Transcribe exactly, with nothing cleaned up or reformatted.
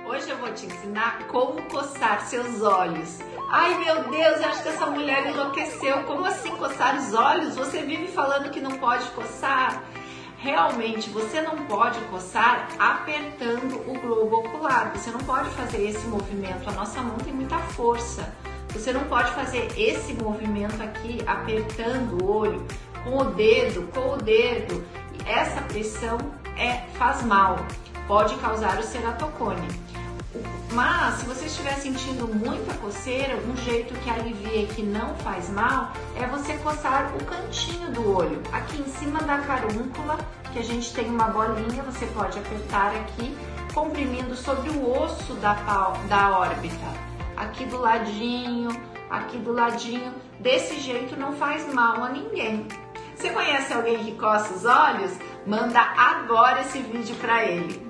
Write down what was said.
Hoje eu vou te ensinar como coçar seus olhos. Ai meu Deus, eu acho que essa mulher enlouqueceu. Como assim coçar os olhos? Você vive falando que não pode coçar. Realmente, você não pode coçar apertando o globo ocular. Você não pode fazer esse movimento. A nossa mão tem muita força. Você não pode fazer esse movimento aqui apertando o olho com o dedo, com o dedo. Essa pressão é, faz mal, pode causar o ceratocone. Mas se você estiver sentindo muita coceira, um jeito que alivia e que não faz mal é você coçar o cantinho do olho, aqui em cima da carúncula, que a gente tem uma bolinha, você pode apertar aqui, comprimindo sobre o osso da, da órbita, aqui do ladinho, aqui do ladinho. Desse jeito não faz mal a ninguém. Você conhece alguém que coça os olhos? Manda agora esse vídeo para ele.